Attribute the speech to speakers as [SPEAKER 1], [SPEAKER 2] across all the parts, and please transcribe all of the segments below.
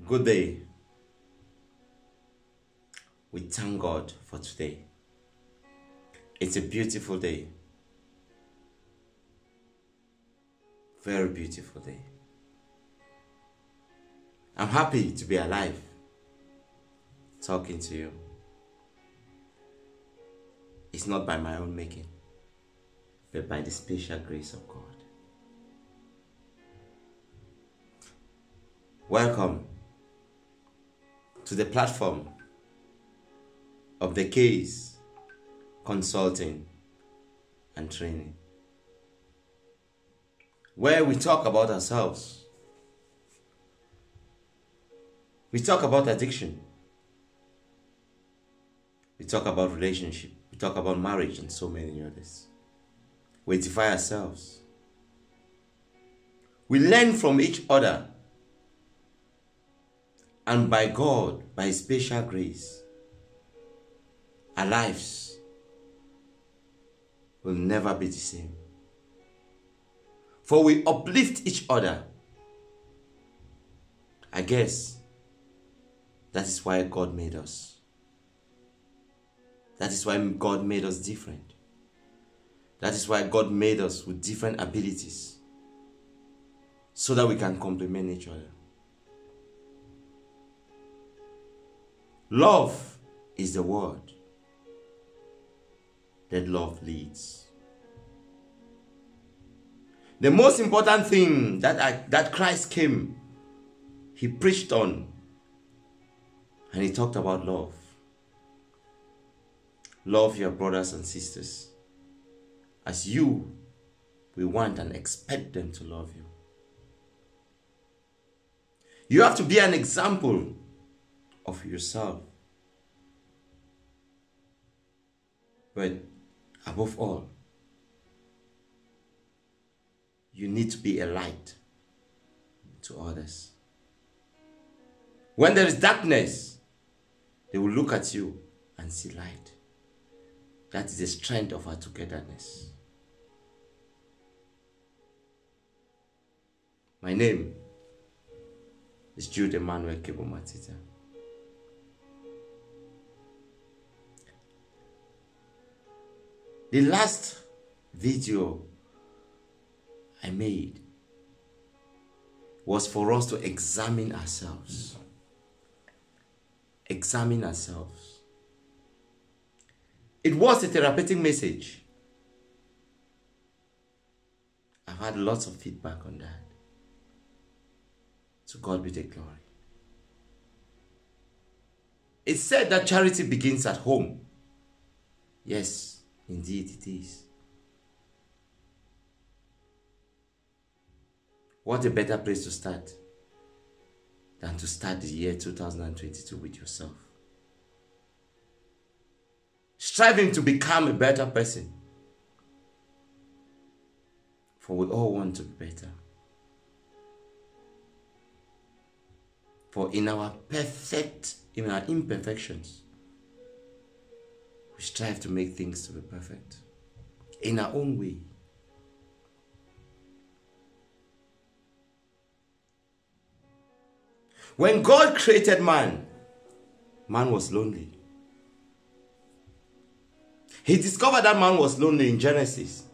[SPEAKER 1] Good day. We thank God for today. It's a beautiful day. Very beautiful day. I'm happy to be alive, talking to you. It's not by my own making, but by the special grace of God. Welcome to the platform of the case consulting and training, where we talk about ourselves. We talk about addiction. We talk about relationship. We talk about marriage and so many others. We edify ourselves. We learn from each other. And by God, by His special grace, our lives will never be the same. For we uplift each other. I guess that is why God made us. That is why God made us different. That is why God made us with different abilities, so that we can complement each other. Love is the word that love leads. The most important thing that Christ came, He preached on, and He talked about love. Love your brothers and sisters as you will want and expect them to love you. You have to be an example of yourself. But above all, you need to be a light to others. When there is darkness, they will look at you and see light. That is the strength of our togetherness. My name is Jude Emmanuel Kebo-Matita. The last video I made was for us to examine ourselves. Examine ourselves. It was a therapeutic message. I've had lots of feedback on that. To God be the glory. It's said that charity begins at home. Yes, indeed it is. What a better place to start than to start the year 2022 with yourself. Striving to become a better person. For we all want to be better. For in our imperfections, we strive to make things to be perfect in our own way. When God created man, man was lonely. He discovered that man was lonely in Genesis.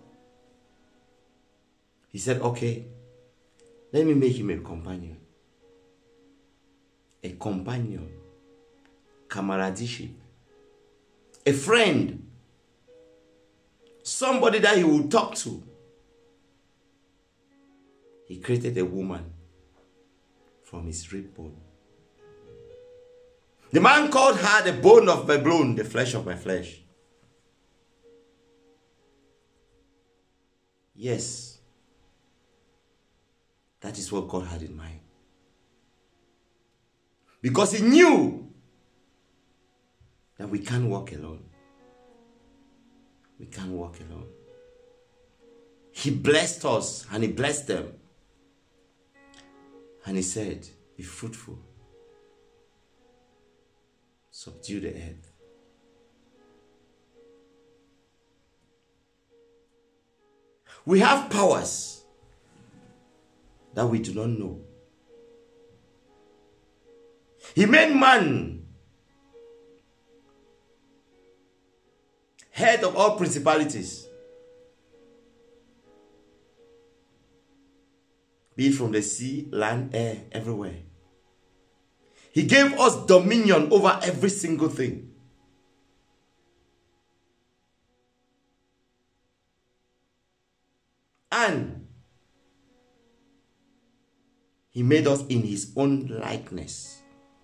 [SPEAKER 1] He said, okay, let me make him a companion. A companion, comradeship, a friend, somebody that he would talk to. He created a woman from his rib bone. The man called her the bone of my bone, the flesh of my flesh. Yes, that is what God had in mind. Because He knew that we can't walk alone. We can't walk alone. He blessed us and He blessed them. And He said, be fruitful. Subdue the earth. We have powers that we do not know. He made man head of all principalities, be it from the sea, land, air, everywhere. He gave us dominion over every single thing. And he made us in his own likeness,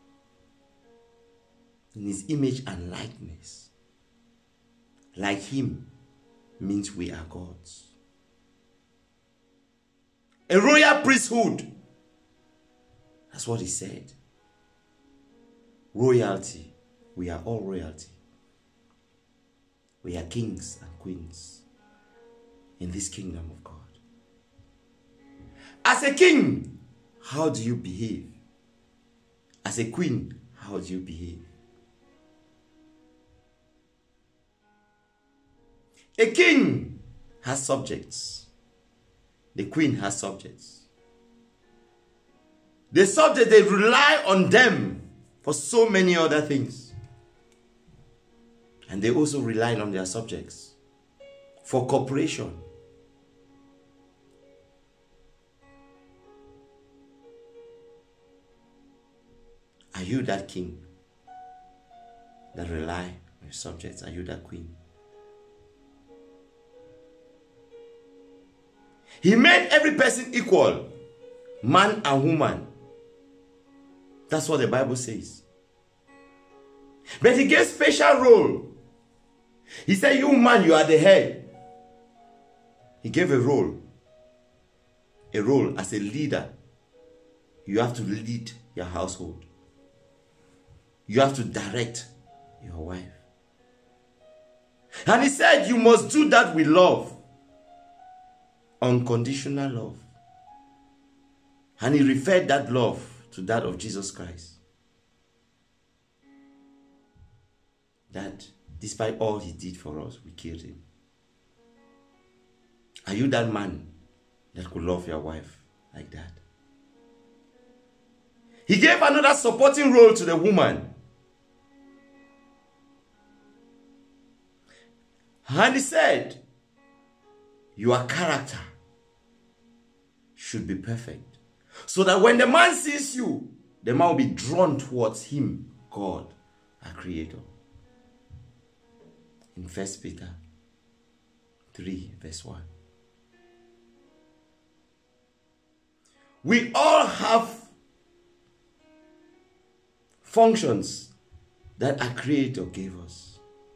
[SPEAKER 1] in his image and likeness. Like him means we are gods. A royal priesthood. That's what he said. Royalty. We are all royalty. We are kings and queens in this kingdom of God. As a king, how do you behave? As a queen, how do you behave? A king has subjects. The queen has subjects. The subjects, they rely on them for so many other things. And they also rely on their subjects for cooperation. Are you that king that rely on your subjects? Are you that queen? He made every person equal, man and woman. That's what the Bible says. But he gave special role. He said, you man, you are the head. He gave a role as a leader. You have to lead your household. You have to direct your wife. And he said, you must do that with love. Unconditional love. And he referred that love to that of Jesus Christ. That despite all he did for us, we killed him. Are you that man that could love your wife like that? He gave another supporting role to the woman. And he said, your character should be perfect. So that when the man sees you, the man will be drawn towards him, God, our creator. In 1 Peter 3, verse 1. We all have functions that our creator gave us.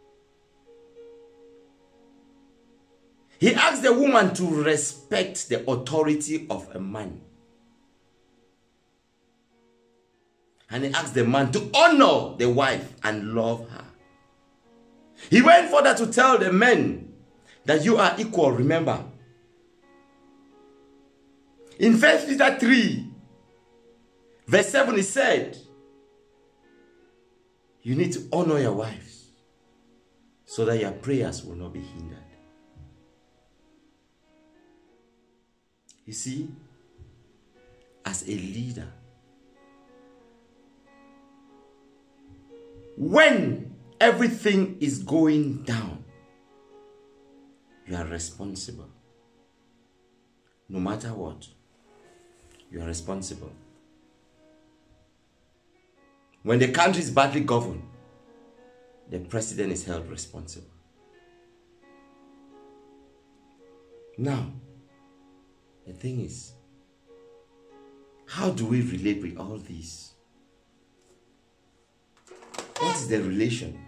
[SPEAKER 1] He asked the woman to respect the authority of a man. And he asked the man to honor the wife and love her. He went further to tell the men that you are equal, remember. In 1 Peter 3, verse 7, he said, you need to honor your wives so that your prayers will not be hindered. You see, as a leader, when everything is going down, you are responsible. No matter what, you are responsible. When the country is badly governed, the president is held responsible. Now, the thing is, how do we relate with all these? What is the relation?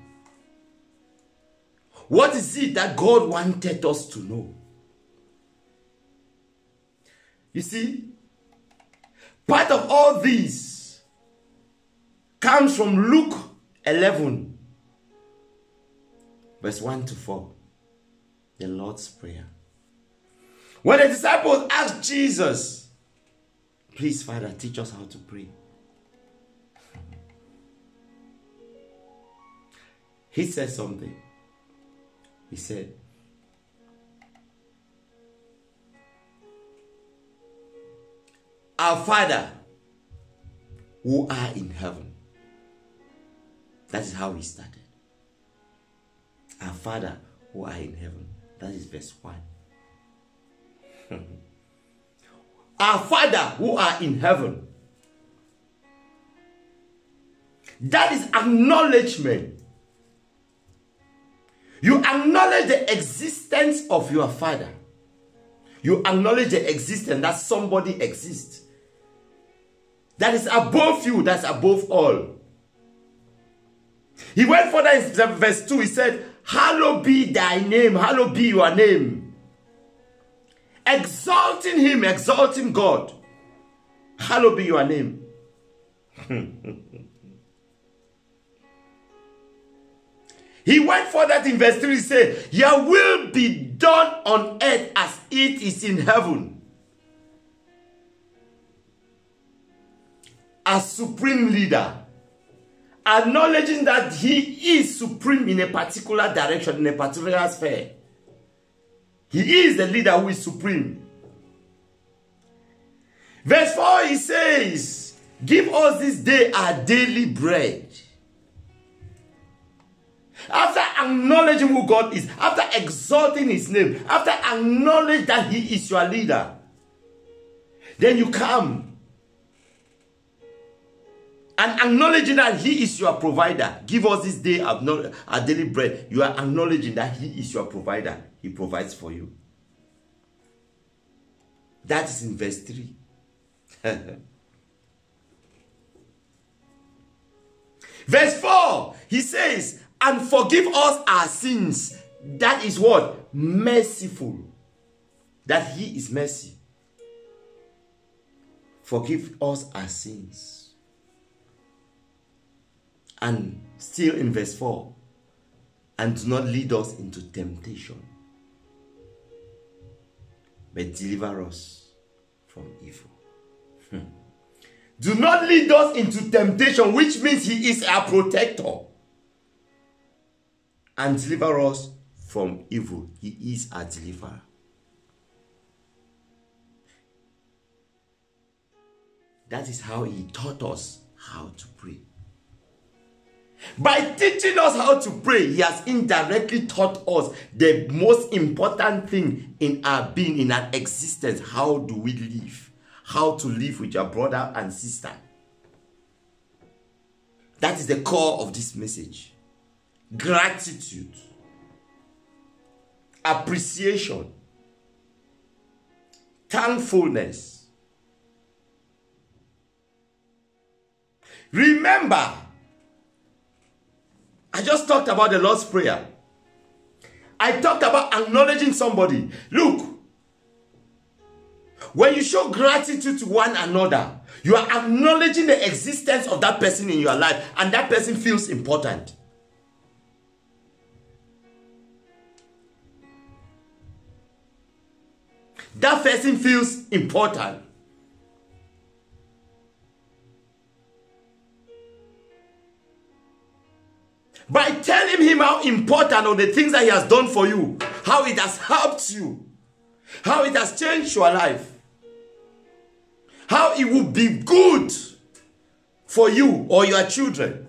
[SPEAKER 1] What is it that God wanted us to know? You see, part of all these comes from Luke 11, verse 1 to 4, the Lord's Prayer. When the disciples asked Jesus, please, Father, teach us how to pray. He said something. He said, our Father who are in heaven, That is how he started. Our Father who are in heaven. That is verse 1. Our Father who are in heaven. That is acknowledgement. You acknowledge the existence of your Father. You acknowledge the existence that somebody exists. That is above you, that's above all. He went further in verse 2, he said, hallowed be thy name, hallowed be your name. Exalting him, exalting God. Hallowed be your name. He went further in verse 3, he said, your will be done on earth as it is in heaven. As supreme leader, acknowledging that he is supreme in a particular direction, in a particular sphere. He is the leader who is supreme. Verse 4, he says, give us this day our daily bread. After acknowledging who God is, after exalting his name, after acknowledging that he is your leader, then you come and acknowledging that he is your provider. Give us this day our daily bread. You are acknowledging that he is your provider. He provides for you. That is in verse 3. Verse 4, he says, and forgive us our sins. That is what? Merciful. That he is mercy. Forgive us our sins. And still in verse 4, and do not lead us into temptation, but deliver us from evil. Do not lead us into temptation, which means he is our protector. And deliver us from evil. He is our deliverer. That is how he taught us how to pray. By teaching us how to pray, he has indirectly taught us the most important thing in our being, in our existence. How do we live? How to live with your brother and sister. That is the core of this message. Gratitude, appreciation, thankfulness. Remember, I just talked about the Lord's Prayer. I talked about acknowledging somebody. Look, when you show gratitude to one another, you are acknowledging the existence of that person in your life, and that person feels important. That person feels important. By telling him how important are the things that he has done for you, how it has helped you, how it has changed your life, how it will be good for you or your children.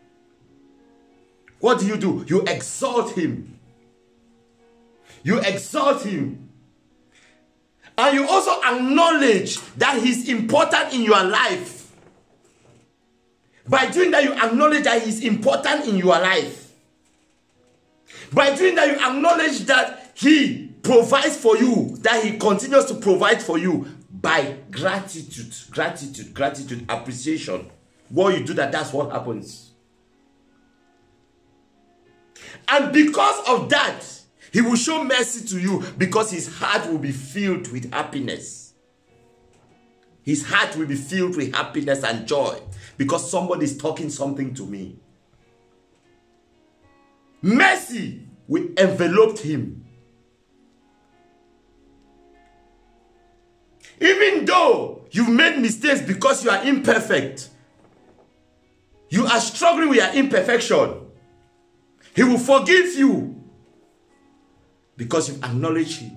[SPEAKER 1] What do? You exalt him. You exalt him. And you also acknowledge that he's important in your life. By doing that, you acknowledge that he's important in your life. By doing that, you acknowledge that he provides for you, that he continues to provide for you by gratitude, appreciation. What you do that's what happens. And because of that, he will show mercy to you because his heart will be filled with happiness. His heart will be filled with happiness and joy because somebody is talking something to me. Mercy will envelop him. Even though you've made mistakes because you are imperfect, you are struggling with your imperfection, he will forgive you. Because you acknowledge him.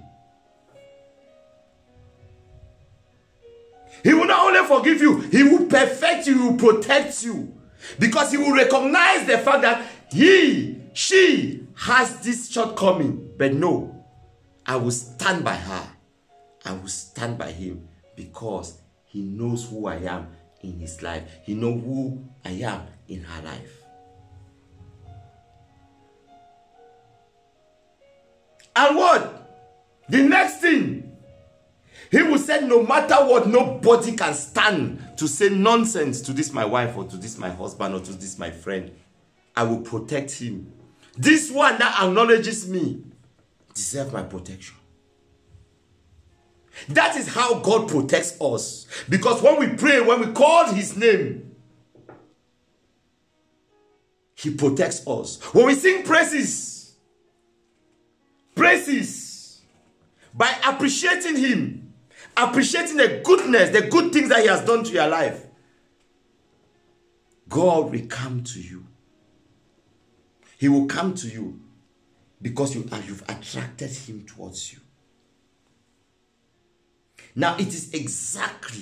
[SPEAKER 1] He will not only forgive you, he will perfect you, he will protect you. Because he will recognize the fact that she has this shortcoming. But no, I will stand by her. I will stand by him because he knows who I am in his life. He knows who I am in her life. And what? The next thing, he will say, no matter what, nobody can stand to say nonsense to this my wife or to this my husband or to this my friend. I will protect him. This one that acknowledges me deserves my protection. That is how God protects us. Because when we pray, when we call his name, he protects us. When we sing praises, by appreciating him, appreciating the goodness, the good things that he has done to your life, God will come to you. He will come to you because you've attracted him towards you. Now, it is exactly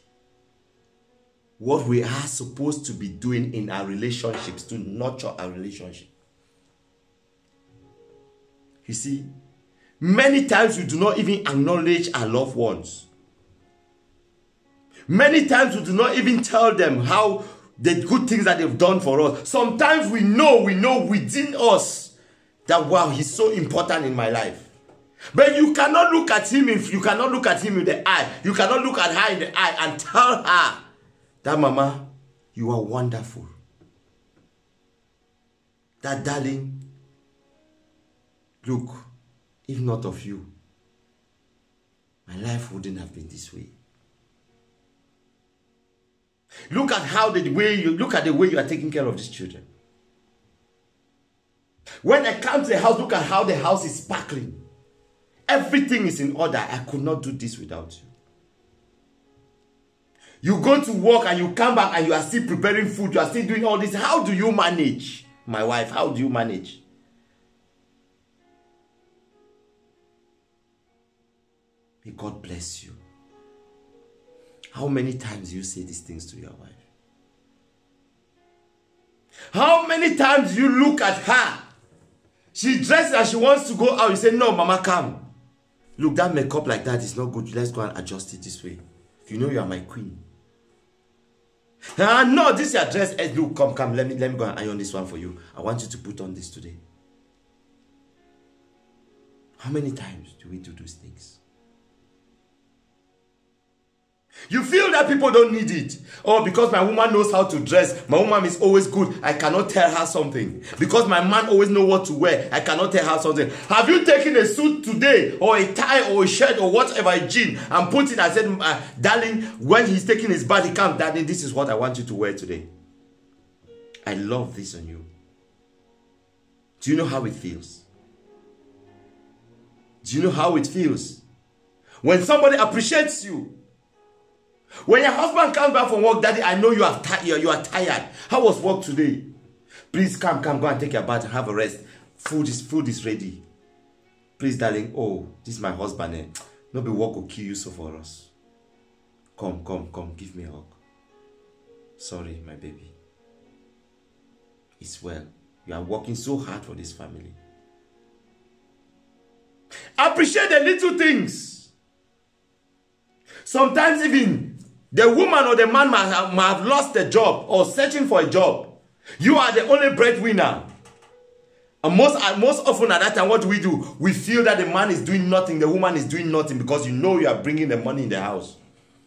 [SPEAKER 1] what we are supposed to be doing in our relationships to nurture our relationship. You see, many times we do not even acknowledge our loved ones. Many times we do not even tell them how the good things that they've done for us. Sometimes we know within us that, wow, he's so important in my life. But you cannot look at him in the eye. You cannot look at her in the eye and tell her that, Mama, you are wonderful. That, darling, look, if not of you, my life wouldn't have been this way. Look at the way you are taking care of these children. When I come to the house, look at how the house is sparkling. Everything is in order. I could not do this without you. You go to work and you come back and you are still preparing food. You are still doing all this. How do you manage? My wife, how do you manage? May God bless you. How many times do you say these things to your wife? How many times you look at her? She dresses and she wants to go out. You say, no, Mama, come. Look, that makeup like that is not good. Let's go and adjust it this way. You know you are my queen. No, this is your dress. Hey, look, come. Let me go and iron this one for you. I want you to put on this today. How many times do we do those things? You feel that people don't need it. Oh, because my woman knows how to dress. My woman is always good. I cannot tell her something. Because my man always knows what to wear. I cannot tell her something. Have you taken a suit today or a tie or a shirt or whatever, a jean, and put it and said, darling, when he's taking his bath, he comes, darling, this is what I want you to wear today. I love this on you. Do you know how it feels? Do you know how it feels? When somebody appreciates you. When your husband comes back from work, Daddy, I know you are tired. How was work today? Please come, go and take your bath and have a rest. Food is ready. Please, darling, oh, this is my husband. No be work will kill you so for us. Come, give me a hug. Sorry, my baby. It's well. You are working so hard for this family. Appreciate the little things. Sometimes even the woman or the man might have lost a job or searching for a job. You are the only breadwinner. And most often at that time, what do? We feel that the man is doing nothing, the woman is doing nothing because you know you are bringing the money in the house.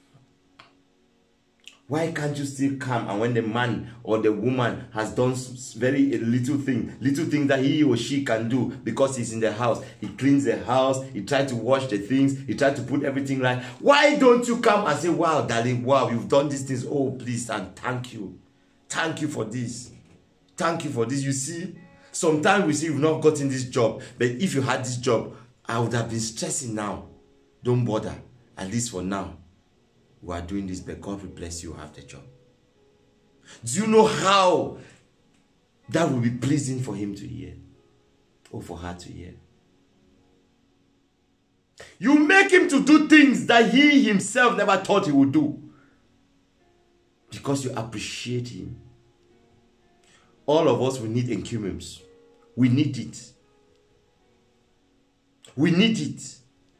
[SPEAKER 1] Why can't you still come and when the man or the woman has done very little things that he or she can do because he's in the house, he cleans the house, he tries to wash the things, he tries to put everything right. Why don't you come and say, wow, darling, wow, you've done these things. Oh, please, and thank you. Thank you for this. Thank you for this. You see, sometimes we say you've not gotten this job, but if you had this job, I would have been stressing now. Don't bother, at least for now. We are doing this, but God will bless you, have the job. Do you know how that will be pleasing for him to hear? Or for her to hear? You make him to do things that he himself never thought he would do. Because you appreciate him. All of us, we need encumens. We need it. We need it.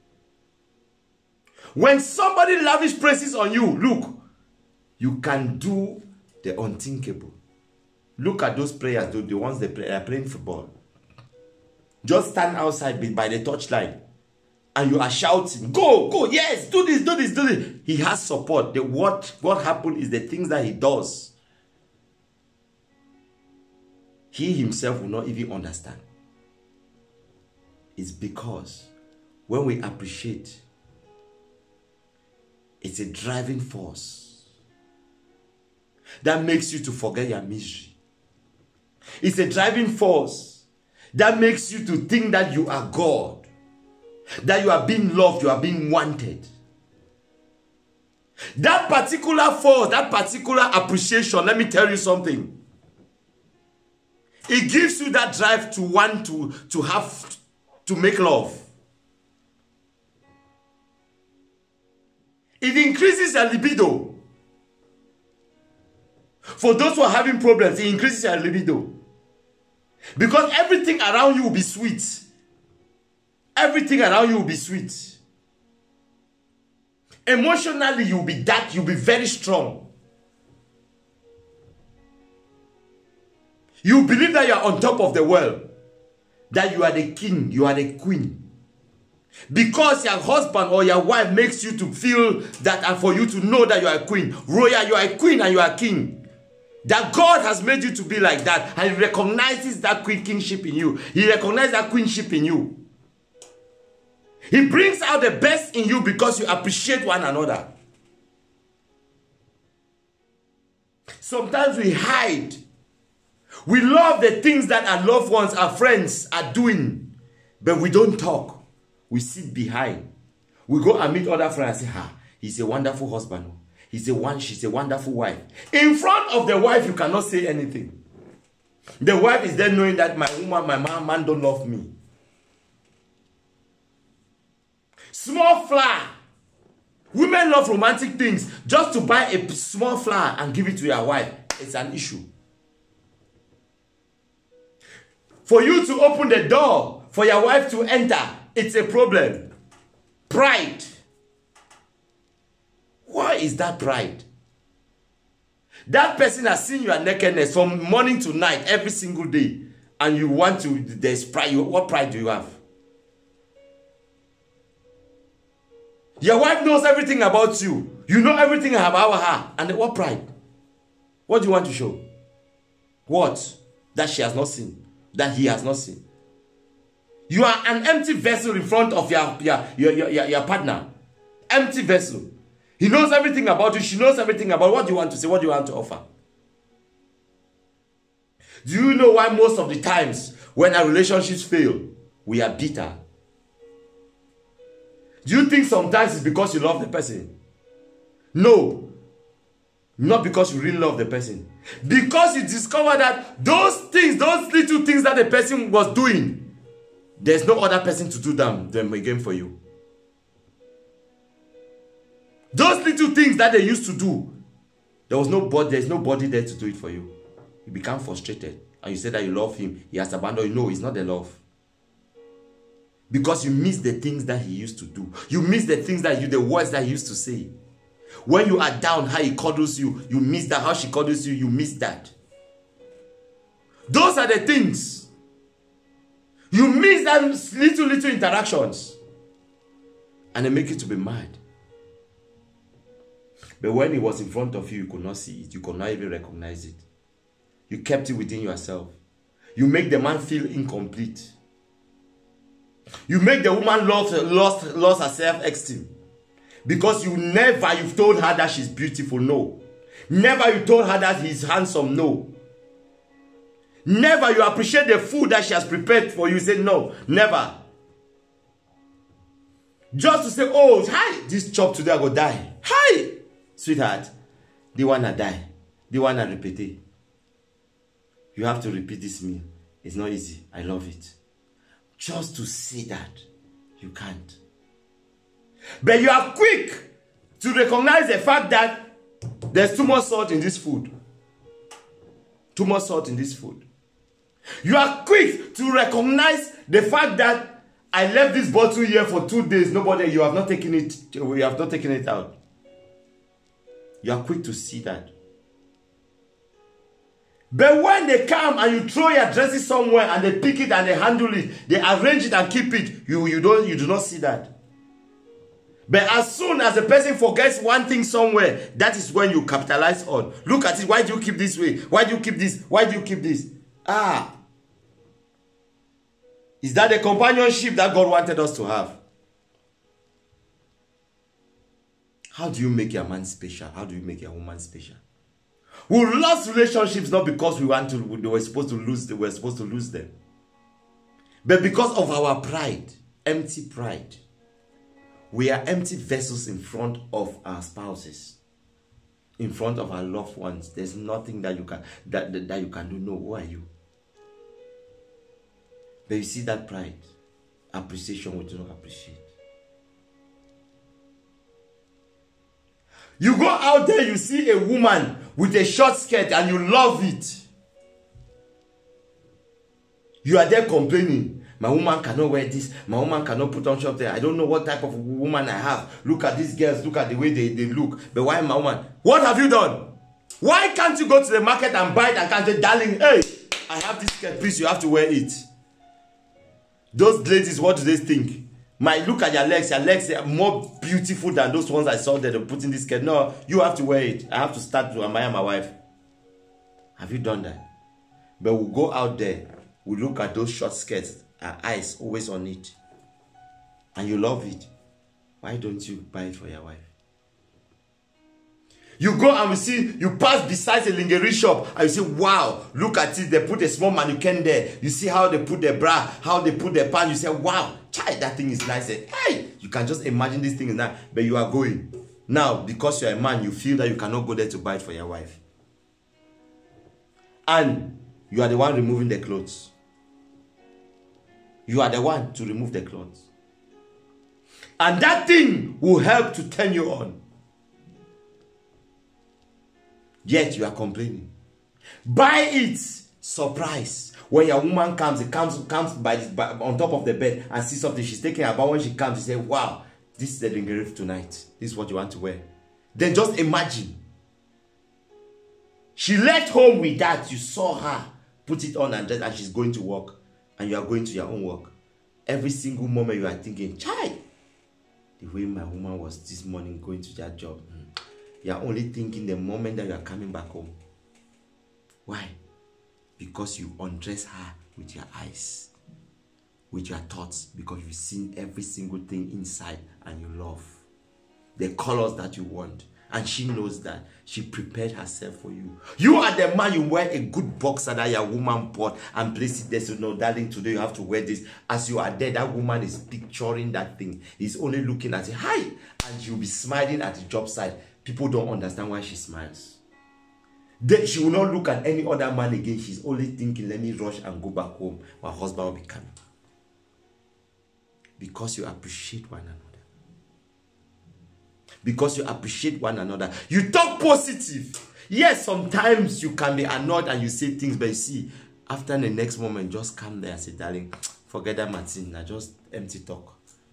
[SPEAKER 1] When somebody lavish praises on you, look, you can do the unthinkable. Look at those players, the ones they are playing football. Just stand outside by the touchline and you are shouting, go, go, yes, do this, do this, do this. He has support. What happened is the things that he does, he himself will not even understand. It's because when we appreciate, it's a driving force that makes you to forget your misery. It's a driving force that makes you to think that you are God, that you are being loved, you are being wanted. That particular force, that particular appreciation, let me tell you something. It gives you that drive to want to make love. It increases your libido. For those who are having problems, it increases your libido. Because everything around you will be sweet. Everything around you will be sweet. Emotionally, you'll be dark, you'll be very strong. You believe that you are on top of the world. That you are the king, you are the queen. Because your husband or your wife makes you to feel that, and for you to know that you are a queen. Royal, you are a queen and you are a king. That God has made you to be like that. And He recognizes that kingship in you. He recognizes that queenship in you. He brings out the best in you because you appreciate one another. Sometimes we hide. We love the things that our loved ones, our friends are doing. But we don't talk. We sit behind. We go and meet other friends and say, he's a wonderful husband. She's a wonderful wife. In front of the wife, you cannot say anything. The wife is then knowing that my woman, my man don't love me. Small flower. Women love romantic things. Just to buy a small flower and give it to your wife, it's an issue. For you to open the door for your wife to enter, it's a problem. Pride. Why is that pride? That person has seen your nakedness from morning to night, every single day. And you want to, there's pride. What pride do you have? Your wife knows everything about you. You know everything about her. And what pride? What do you want to show? What? That she has not seen. That he has not seen. You are an empty vessel in front of your partner. Empty vessel. He knows everything about you. She knows everything about what you want to say. What do you want to offer? Do you know why most of the times when our relationships fail, we are bitter? Do you think sometimes it's because you love the person? No. Not because you really love the person. Because you discover that those things, those little things that the person was doing, there's no other person to do them again for you. Those little things that they used to do, there's nobody there to do it for you. You become frustrated. And you say that you love him. He has abandoned you. No, it's not the love. Because you miss the things that he used to do. You miss the things the words that he used to say. When you are down, how he cuddles you, you miss that. How she cuddles you, you miss that. Those are the things. You miss those little interactions. And they make you to be mad. But when it was in front of you, you could not see it. You could not even recognize it. You kept it within yourself. You make the man feel incomplete. You make the woman lost her self-esteem. Because you've told her that she's beautiful. No. Never you told her that he's handsome. No. Never you appreciate the food that she has prepared for you. Say no. Never. Just to say, oh, hi, this chop today I go die. Hi. Sweetheart, they wanna die. They wanna repeat it. You have to repeat this meal. It's not easy. I love it. Just to say that, you can't. But you are quick to recognize the fact that there's too much salt in this food. too much salt in this food. You are quick to recognize the fact that I left this bottle here for 2 days. Nobody, you have not taken it. You have not taken it out. You are quick to see that. But when they come and you throw your dresses somewhere and they pick it and they handle it, they arrange it and keep it, you do not see that. But as soon as a person forgets one thing somewhere, that is when you capitalize on. Look at it. Why do you keep this way? Why do you keep this? Why do you keep this? Ah. Is that the companionship that God wanted us to have? How do you make your man special? How do you make your woman special? We lost relationships not because we were supposed to lose them. But because of our pride, empty pride. We are empty vessels in front of our spouses, in front of our loved ones. There's nothing that you can that you can do. No, who are you? But you see that pride, appreciation we do not appreciate. You go out there, you see a woman with a short skirt and you love it. You are there complaining. My woman cannot wear this. My woman cannot put on short there. I don't know what type of woman I have. Look at these girls. Look at the way they look. But why my woman? What have you done? Why can't you go to the market and buy it and can't say, darling, hey, I have this skirt. Please, you have to wear it. Those ladies, what do they think? Look at your legs. Your legs are more beautiful than those ones I saw that they're putting this skirt. No, you have to wear it. I have to start to admire my wife. Have you done that? But we'll go out there. We look at those short skirts. Our eyes always on it. And you love it. Why don't you buy it for your wife? You go and you pass beside a lingerie shop and you say, wow, look at it. They put a small mannequin there. You see how they put their bra, how they put their pants. You say, wow, child, that thing is nice. Hey, you can just imagine this thing is nice. But you are going. Now, because you're a man, you feel that you cannot go there to buy it for your wife. And you are the one removing the clothes. You are the one to remove the clothes. And that thing will help to turn you on. Yet you are complaining. Buy it. Surprise. When your woman comes, it comes by on top of the bed and sees something she's taking about. When she comes, she says, wow, this is the lingerie tonight. This is what you want to wear. Then just imagine. She left home with that. You saw her put it on and dress, and she's going to work. And you are going to your own work. Every single moment you are thinking, child, the way my woman was this morning going to that job. You are only thinking the moment that you are coming back home. Why? Because you undress her with your eyes, with your thoughts, because you've seen every single thing inside and you love. The colors that you want. And she knows that. She prepared herself for you. You are the man, you wear a good boxer that your woman bought and place it there. So, no, darling, today you have to wear this. As you are there, that woman is picturing that thing. He's only looking at it. Hi! And you'll be smiling at the job site. People don't understand why she smiles. Then she will not look at any other man again. She's only thinking, let me rush and go back home. My husband will be coming. Because you appreciate one another. Because you appreciate one another. You talk positive. Yes, sometimes you can be annoyed and you say things, but you see, after the next moment, just come there and say, darling, forget that Martin. Now just empty talk.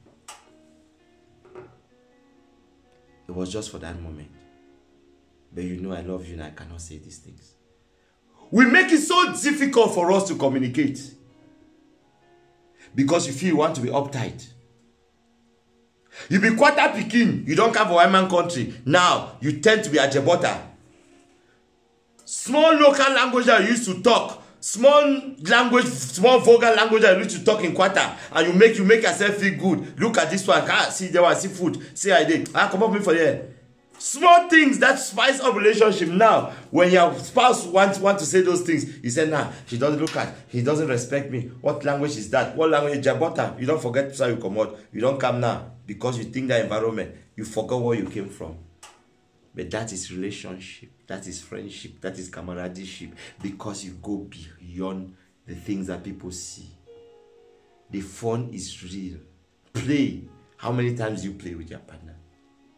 [SPEAKER 1] It was just for that moment. But you know I love you and I cannot say these things. We make it so difficult for us to communicate. Because you feel you want to be uptight. You be quarter Pekin, you don't come for one man country. Now, you tend to be a Jebota. Small local language that you used to talk. Small vulgar language that you used to talk in quarter. And you make yourself feel good. Look at this one. See, there was food. See, I did. Come up with me for here. Small things that spice up relationship. Now, when your spouse want to say those things, you say, nah, she doesn't look at, he doesn't respect me. What language is that? What language is Jabota? You don't forget how you come out. You don't come now because you think that environment. You forgot where you came from. But that is relationship. That is friendship. That is camaraderie. Because you go beyond the things that people see. The fun is real. Play. How many times do you play with your partner?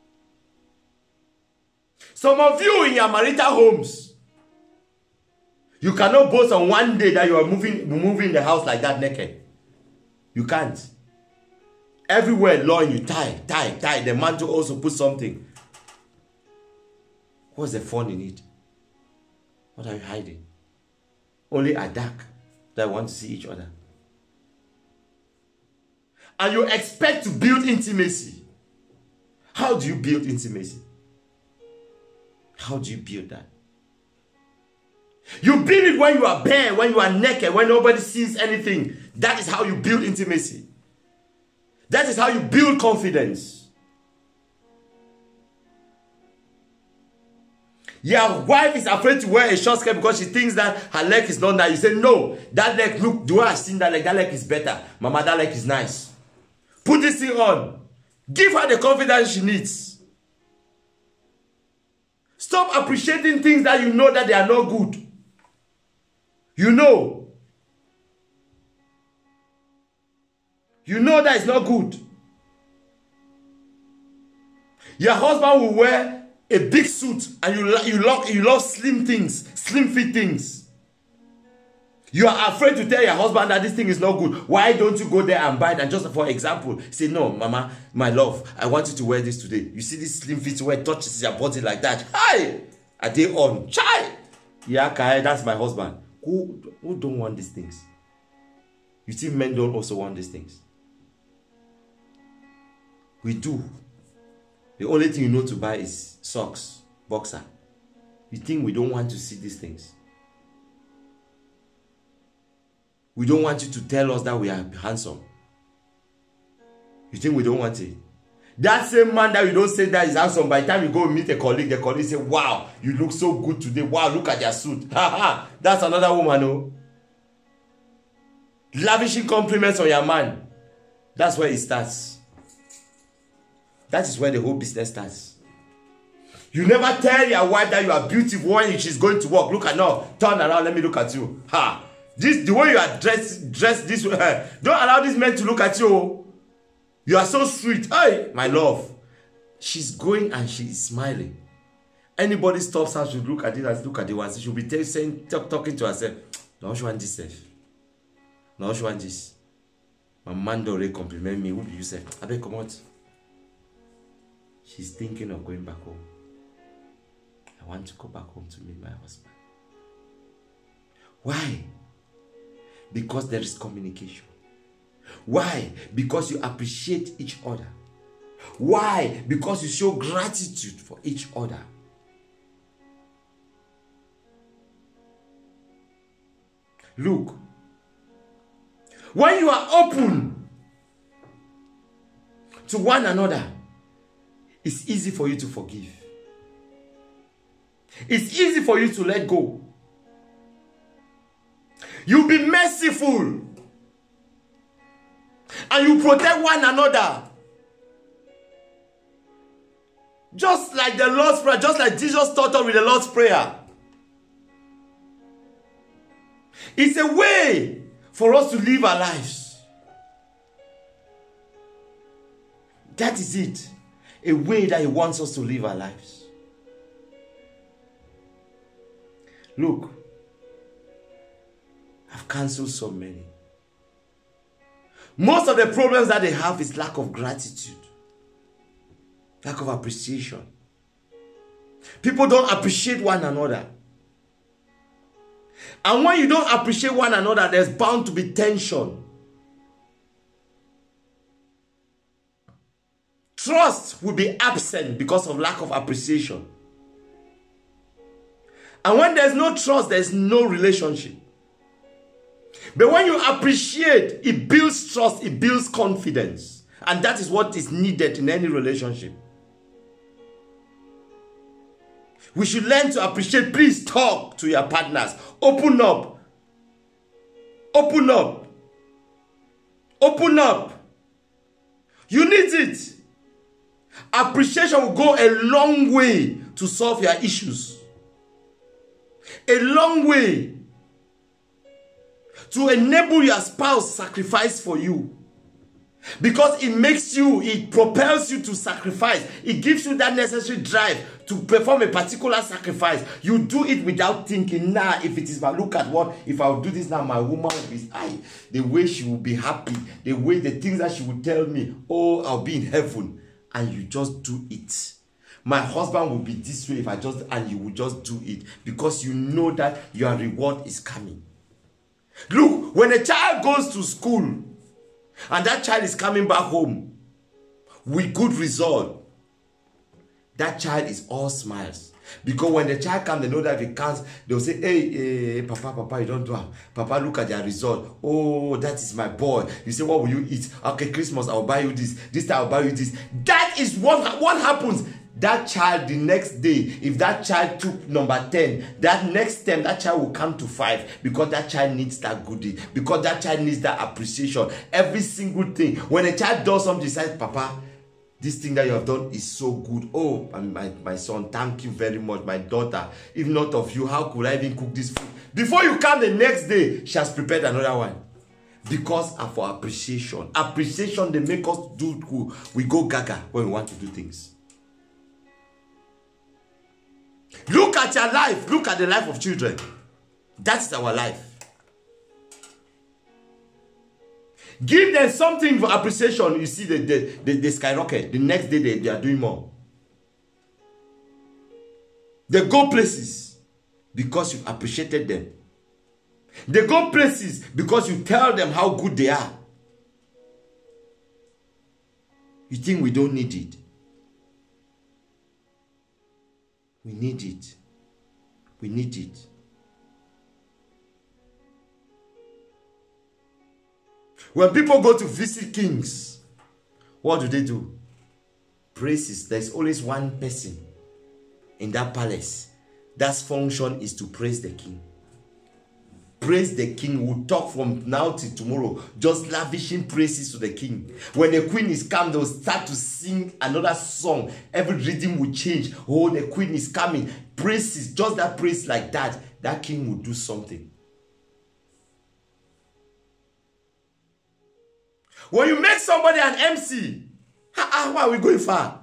[SPEAKER 1] Some of you in your marital homes, You cannot boast on one day that you are moving the house like that naked. You can't. Everywhere, law, you tie. The man to also put something. What's the fun in it? What are you hiding? Only at dark that want to see each other. And you expect to build intimacy. How do you build intimacy? How do you build that? You build it when you are bare, when you are naked, when nobody sees anything. That is how you build intimacy. That is how you build confidence. Your wife is afraid to wear a short skirt because she thinks that her leg is not nice. You say, no, that leg, look, do I have seen that leg? That leg is better. Mama, that leg is nice. Put this thing on. Give her the confidence she needs. Stop appreciating things that you know that they are not good. You know. You know that it's not good. Your husband will wear a big suit and you love slim things, slim fit things. You are afraid to tell your husband that this thing is not good. Why don't you go there and buy it? And just for example, say, no, mama, my love, I want you to wear this today. You see this slim fit where it touches your body like that. Hi! Are they on? Chai! Yeah, Kai, that's my husband. Who don't want these things? You see, men don't also want these things. We do. The only thing you know to buy is socks, boxer. You think we don't want to see these things? We don't want you to tell us that we are handsome. You think we don't want it? That same man that you don't say that is handsome, by the time you go meet a colleague, the colleague say, wow, you look so good today. Wow, look at your suit. That's another woman, oh. Lavishing compliments on your man. That's where it starts. That is where the whole business starts. You never tell your wife that you are beautiful when she's going to work. Look at now. Turn around, let me look at you. The way you are dressed this way. Don't allow these men to look at you. You are so sweet. Hey, my love. She's going and she is smiling. Anybody stops her, she'll look at it and look at the one. She'll be talking to herself. No, she want this self. No, she want this. My man don't really compliment me. Who do you say? I beg, come out. She's thinking of going back home. I want to go back home to meet my husband. Why? Because there is communication. Why? Because you appreciate each other. Why? Because you show gratitude for each other. Look, when you are open to one another, it's easy for you to forgive. It's easy for you to let go. You be merciful. And you protect one another. Just like the Lord's Prayer, just like Jesus taught us with the Lord's Prayer. It's a way for us to live our lives. That is it. A way that He wants us to live our lives. Look, I've cancelled so many. Most of the problems that they have is lack of gratitude. Lack of appreciation. People don't appreciate one another. And when you don't appreciate one another, there's bound to be tension. Trust will be absent because of lack of appreciation. And when there's no trust, there's no relationship. But when you appreciate, it builds trust, it builds confidence. And that is what is needed in any relationship. We should learn to appreciate. Please talk to your partners. Open up. Open up. Open up. You need it. Appreciation will go a long way to solve your issues. A long way to enable your spouse to sacrifice for you. Because it makes you, it propels you to sacrifice. It gives you that necessary drive to perform a particular sacrifice. You do it without thinking, nah, if it is my, look at what, if I will do this now, my woman will be, the way she will be happy, the way, the things that she will tell me, oh, I'll be in heaven. And you just do it. My husband will be this way if I just, and you will just do it. Because you know that your reward is coming. Look, when a child goes to school, and that child is coming back home with good result, that child is all smiles. Because when the child comes, they know that if he comes, they'll say, hey, Papa, you don't do it. Papa, look at their result. Oh, that is my boy. You say, what will you eat? Okay, Christmas, I'll buy you this. This time, I'll buy you this. That is what happens. That child, the next day, if that child took number 10, that next time, that child will come to 5 because that child needs that goodie, because that child needs that appreciation. Every single thing. When a child does something, he says, Papa, this thing that you have done is so good. Oh, my son, thank you very much. My daughter, if not of you, how could I even cook this food? Before you come the next day, she has prepared another one. Because of our appreciation. Appreciation, they make us do cool. We go gaga when we want to do things. Look at your life. Look at the life of children. That's our life. Give them something for appreciation. You see, they skyrocket. The next day, they are doing more. They go places because you appreciated them. They go places because you tell them how good they are. You think we don't need it? We need it. We need it. When people go to visit kings, what do? Praises. There's always one person in that palace. That function is to praise the king. Praise the king. Will talk from now till tomorrow, just lavishing praises to the king. When the queen is come, they'll start to sing another song. Every rhythm will change. Oh, the queen is coming. Praises, just that praise like that. That king will do something. When you make somebody an MC, why are we going far?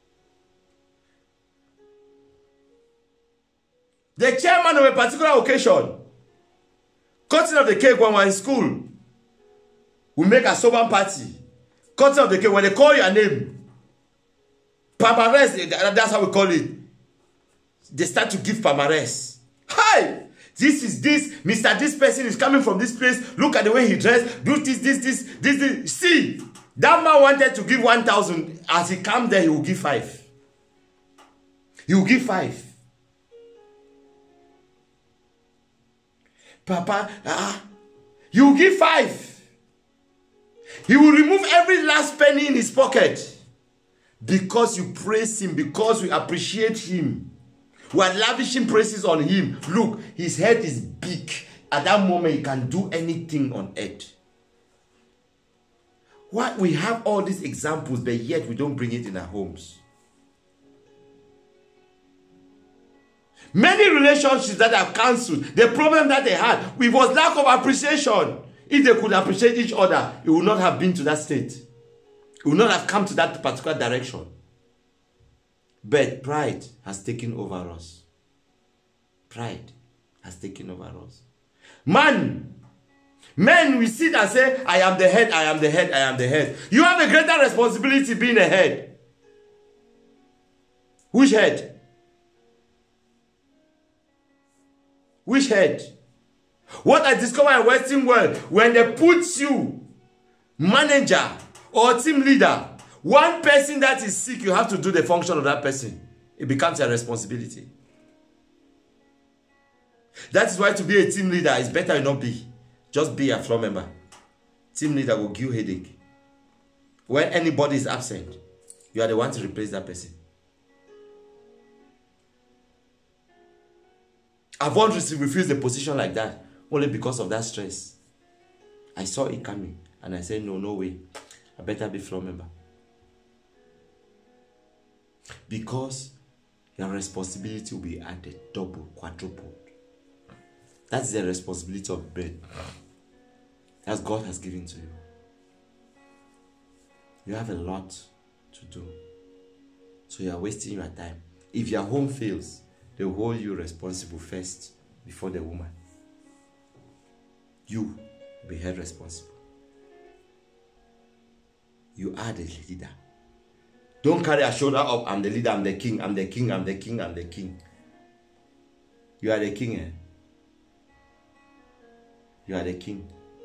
[SPEAKER 1] The chairman of a particular occasion, cutting of the cake when we're in school, we make a sober party. Cutting of the cake, when they call your name, palmarès, that's how we call it. They start to give palmarès. Hi! This is this, Mr. This person is coming from this place. Look at the way he dressed. Do this. See, that man wanted to give 1,000. As he comes there, he will give 5. He will give 5. Papa, you will give 5. He will remove every last penny in his pocket. Because you praise him, because we appreciate him. We are lavishing praises on him. Look, his head is big. At that moment, he can do anything on earth. Why we have all these examples, but yet we don't bring it in our homes. Many relationships that are cancelled, the problem that they had, it was lack of appreciation. If they could appreciate each other, it would not have been to that state. It would not have come to that particular direction. But pride has taken over us. Pride has taken over us. Men, we sit and say, I am the head, I am the head, I am the head. You have a greater responsibility being a head. Which head? Which head? What I discovered in Western world, when they put you manager or team leader, one person that is sick, you have to do the function of that person. It becomes your responsibility. That is why to be a team leader is better you not be. Just be a floor member. Team leader will give you headache. When anybody is absent, you are the one to replace that person. I've always refused a position like that only because of that stress. I saw it coming and I said, no way. I better be floor member. Because your responsibility will be added, double, quadrupled. That's the responsibility of bread that God has given to you. You have a lot to do. So you are wasting your time. If your home fails, they will hold you responsible first before the woman. You will be held responsible. You are the leader. Don't carry a shoulder up. I'm the leader, I'm the king, I'm the king, I'm the king, I'm the king. You are the king, eh? You are the king.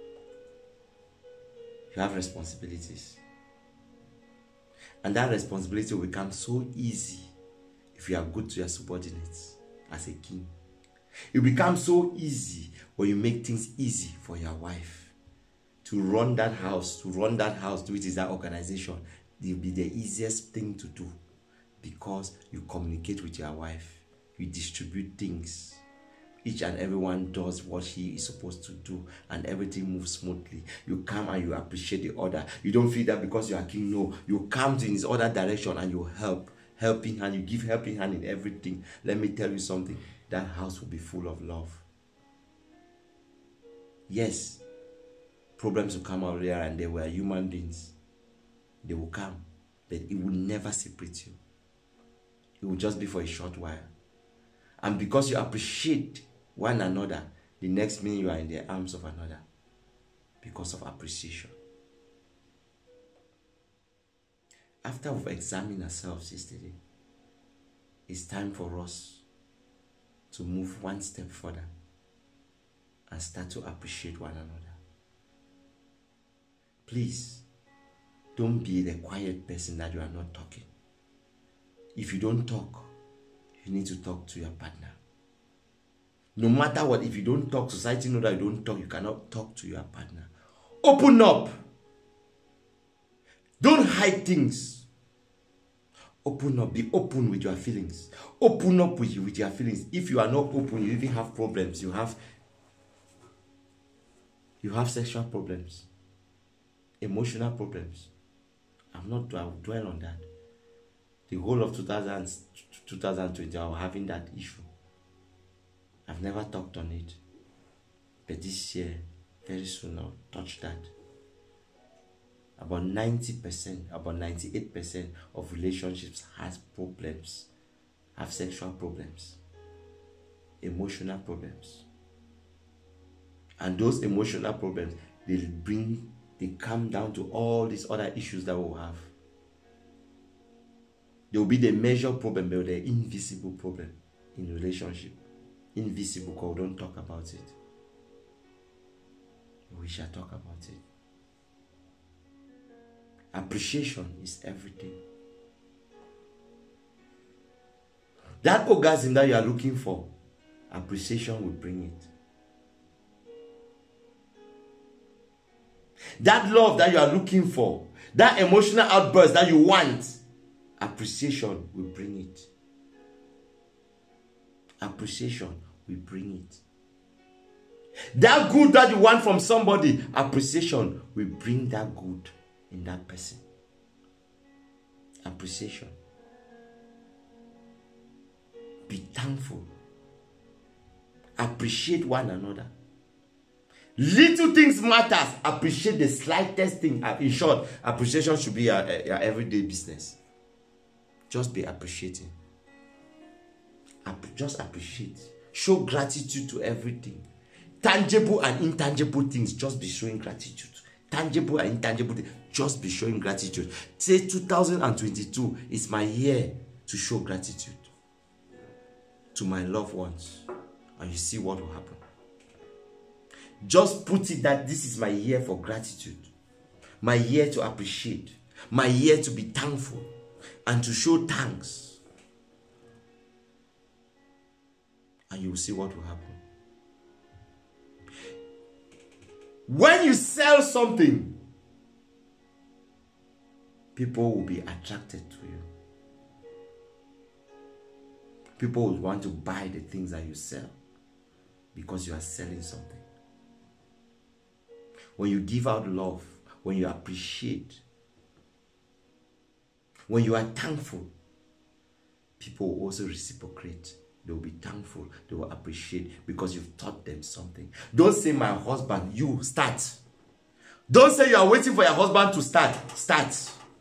[SPEAKER 1] You have responsibilities. And that responsibility will become so easy if you are good to your subordinates as a king. It becomes so easy when you make things easy for your wife. To run that house, which is that organization, it will be the easiest thing to do because you communicate with your wife. You distribute things. Each and everyone does what he is supposed to do and everything moves smoothly. You come and you appreciate the order. You don't feel that because you are king. No, you come in his other direction and you helping hand. You give helping hand in everything. Let me tell you something. That house will be full of love. Yes, problems will come out there and they were human beings. They will come, but it will never separate you. It will just be for a short while. And because you appreciate one another, the next minute you are in the arms of another because of appreciation. After we've examined ourselves yesterday, it's time for us to move one step further and start to appreciate one another. Please, don't be the quiet person that you are not talking. If you don't talk, you need to talk to your partner. No matter what, if you don't talk, society knows that you don't talk, you cannot talk to your partner. Open up. Don't hide things. Open up. Be open with your feelings. Open up with your feelings. If you are not open, you even have problems. You have sexual problems, emotional problems. I will dwell on that. The whole of 2020, I was having that issue. I've never talked on it. But this year, very soon I'll touch that. About 90%, about 98% of relationships has problems, have sexual problems, emotional problems. And those emotional problems, they come down to all these other issues that we'll have. There will be the major problem, but the invisible problem in relationship. Invisible, because we don't talk about it. We shall talk about it. Appreciation is everything. That orgasm that you are looking for, appreciation will bring it. That love that you are looking for, that emotional outburst that you want, appreciation will bring it. Appreciation will bring it. That good that you want from somebody, appreciation will bring that good in that person. Appreciation. Be thankful. Appreciate one another. Little things matters. Appreciate the slightest thing. In short, appreciation should be your everyday business. Just be appreciating. Just appreciate. Show gratitude to everything. Tangible and intangible things, just be showing gratitude. Tangible and intangible things, just be showing gratitude. Say 2022 is my year to show gratitude to my loved ones. And you see what will happen. Just put it that this is my year for gratitude. My year to appreciate. My year to be thankful. And to show thanks. And you will see what will happen. When you sell something, people will be attracted to you. People will want to buy the things that you sell because you are selling something. When you give out love, when you appreciate, when you are thankful, people will also reciprocate. They will be thankful. They will appreciate because you've taught them something. Don't say, my husband, you start. Don't say you are waiting for your husband to start. Start.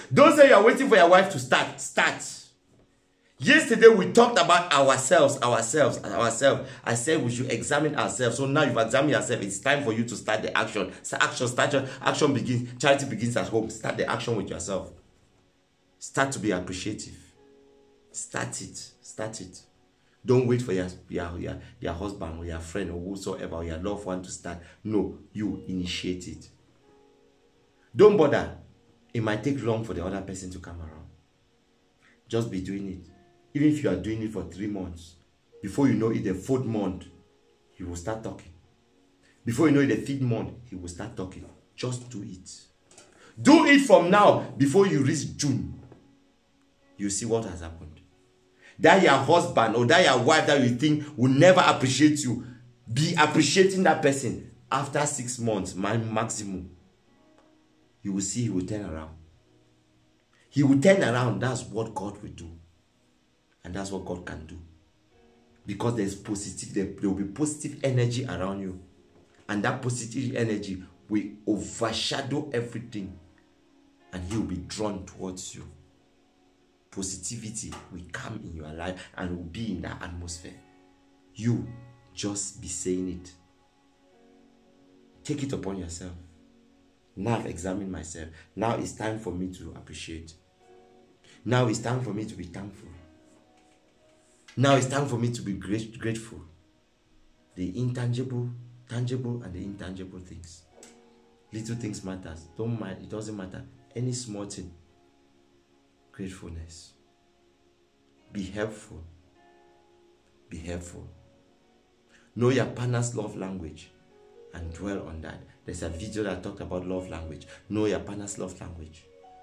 [SPEAKER 1] Don't say you are waiting for your wife to start. Start. Yesterday we talked about ourselves. I said we should examine ourselves. So now you've examined yourself. It's time for you to start the action. So action begins. Charity begins at home. Start the action with yourself. Start to be appreciative. Start it. Don't wait for your husband or your friend or whosoever or your loved one to start. No, you initiate it. Don't bother. It might take long for the other person to come around. Just be doing it. Even if you are doing it for 3 months, before you know it, the 4th month, he will start talking. Before you know it, the 5th month, he will start talking. Just do it. Do it from now before you reach June. You see what has happened. That your husband or that your wife that you think will never appreciate you, be appreciating that person after 6 months, maximum. You will see he will turn around. He will turn around. That's what God will do. And that's what God can do. Because there will be positive energy around you. And that positive energy will overshadow everything. And he will be drawn towards you. Positivity will come in your life and will be in that atmosphere. You just be saying it. Take it upon yourself. Now I've examined myself. Now it's time for me to appreciate. Now it's time for me to be thankful. Now it's time for me to be grateful. The intangible, tangible, and the intangible things. Little things matters. Don't mind. It doesn't matter. Any small thing. Gratefulness. Be helpful. Be helpful. Know your partner's love language and dwell on that. There's a video that talked about love language. Know your partner's love language.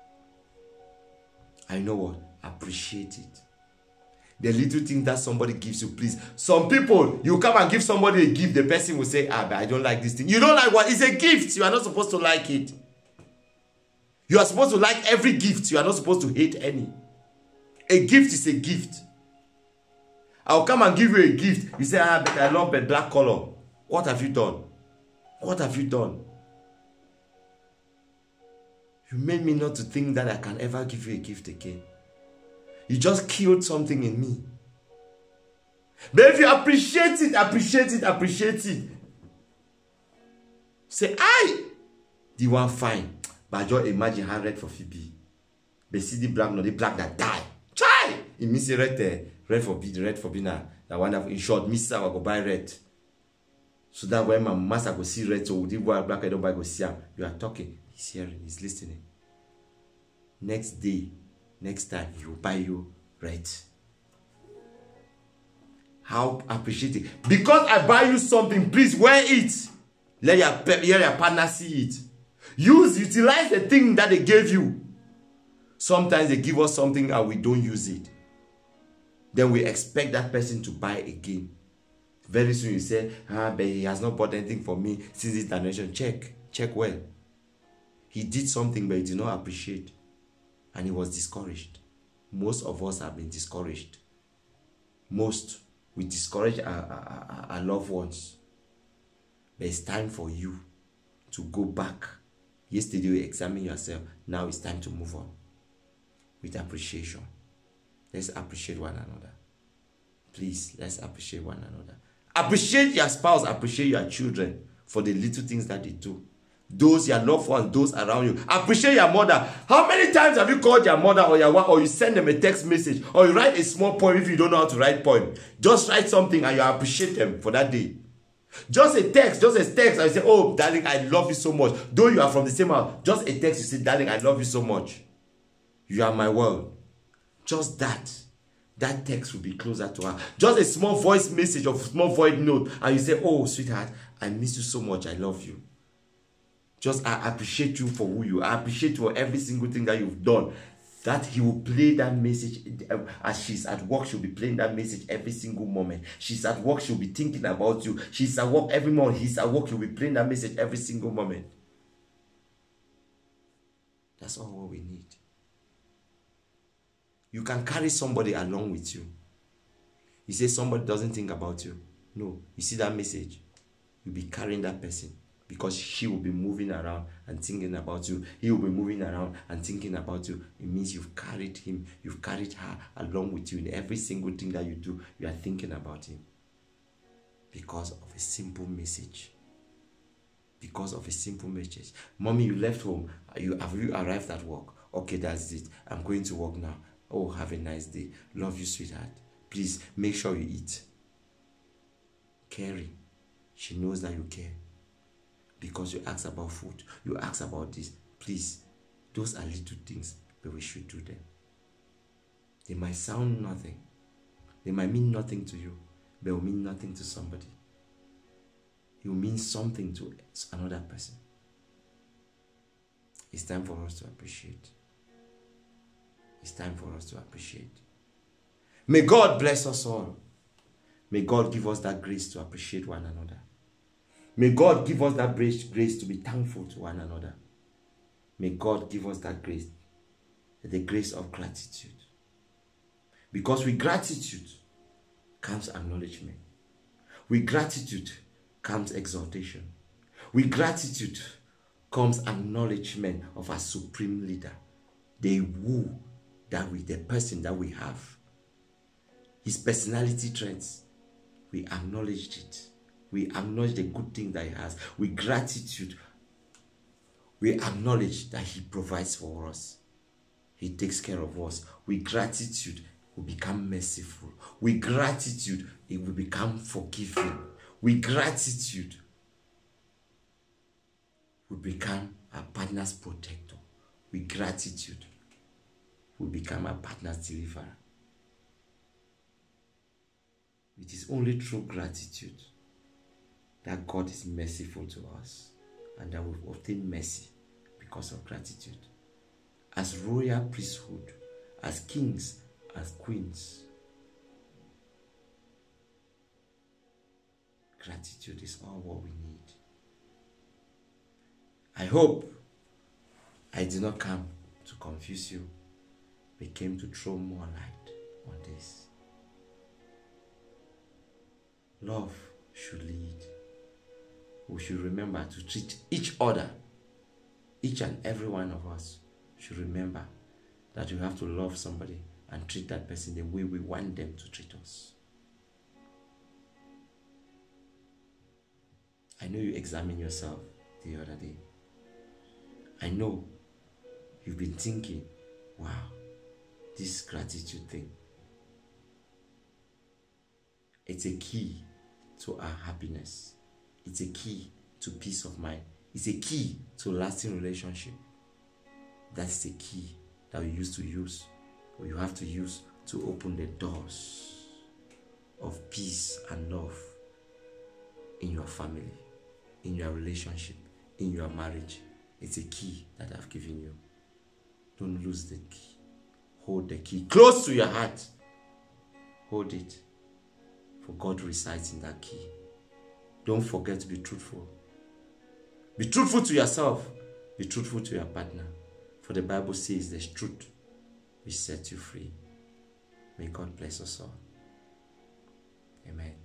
[SPEAKER 1] I know what? Appreciate it. The little thing that somebody gives you, please. Some people, you come and give somebody a gift, the person will say, but I don't like this thing. You don't like what? It's a gift. You are not supposed to like it. You are supposed to like every gift. You are not supposed to hate any. A gift is a gift. I'll come and give you a gift. You say, but I love the black color. What have you done? What have you done? You made me not to think that I can ever give you a gift again. You just killed something in me. But if you appreciate it. Say, the one fine. But just imagine 100 for Phoebe. But see the black, not the black that die. Chai! It means red for Bina. That one in short, Mrs. I go buy red. So that when my master go see red, so the boy black I don't buy go see him. You are talking, he's hearing, he's listening. Next day, next time, he will buy you red. How appreciative. Because I buy you something, please wear it. Let your partner see it. Utilize the thing that they gave you. Sometimes they give us something and we don't use it. Then we expect that person to buy again. Very soon you say, but he has not bought anything for me since this generation. Check well. He did something but he did not appreciate. And he was discouraged. Most of us have been discouraged. We discourage our loved ones. But it's time for you to go back. Yesterday you examined yourself. Now it's time to move on. With appreciation. Let's appreciate one another. Please, let's appreciate one another. Appreciate your spouse. Appreciate your children for the little things that they do. Those your loved ones, those around you. Appreciate your mother. How many times have you called your mother or your wife, or you send them a text message, or you write a small poem if you don't know how to write poem? Just write something and you appreciate them for that day. Just a text, and you say, oh, darling, I love you so much. Though you are from the same house, just a text, you say, darling, I love you so much. You are my world. Just that. That text will be closer to her. Just a small voice message or small voice note, and you say, oh, sweetheart, I miss you so much. I love you. Just I appreciate you for who you are. I appreciate you for every single thing that you've done. That he will play that message as she's at work. She'll be playing that message every single moment. She's at work. She'll be thinking about you. She's at work every morning. He's at work. He'll be playing that message every single moment. That's all what we need. You can carry somebody along with you. You say somebody doesn't think about you. No. You see that message? You'll be carrying that person Because she will be moving around and thinking about you. He will be moving around and thinking about you. It means you've carried him, you've carried her along with you in every single thing that you do. You are thinking about him. Because of a simple message. Because of a simple message. Mommy, you left home. Have you arrived at work? Okay, that's it. I'm going to work now. Oh, have a nice day. Love you, sweetheart. Please, make sure you eat. Caring. She knows that you care. Because you ask about food. You ask about this. Please, those are little things, but we should do them. They might sound nothing. They might mean nothing to you, but will mean nothing to somebody. It will mean something to another person. It's time for us to appreciate. It's time for us to appreciate. May God bless us all. May God give us that grace to appreciate one another. May God give us that grace to be thankful to one another. May God give us that grace, the grace of gratitude. Because with gratitude comes acknowledgement. With gratitude comes exaltation. With gratitude comes acknowledgement of our supreme leader. The person that we have. His personality traits, we acknowledged it. We acknowledge the good thing that he has. With gratitude, we acknowledge that he provides for us. He takes care of us. With gratitude, we become merciful. With gratitude, it will become forgiving. With gratitude, we become our partner's protector. With gratitude, we become our partner's deliverer. It is only through gratitude that God is merciful to us and that we obtain mercy because of gratitude. As royal priesthood, as kings, as queens, gratitude is all what we need. I hope I did not come to confuse you, but came to throw more light on this. Love should lead. We should remember to treat each other. Each and every one of us should remember that you have to love somebody and treat that person the way we want them to treat us. I know you examined yourself the other day. I know you've been thinking, wow, this gratitude thing, it's a key to our happiness. It's a key to peace of mind. It's a key to lasting relationship. That's the key that we used to use, or you have to use to open the doors of peace and love in your family, in your relationship, in your marriage. It's a key that I've given you. Don't lose the key. Hold the key close to your heart. Hold it. For God resides in that key. Don't forget to be truthful. Be truthful to yourself. Be truthful to your partner. For the Bible says there's truth which sets you free. May God bless us all. Amen.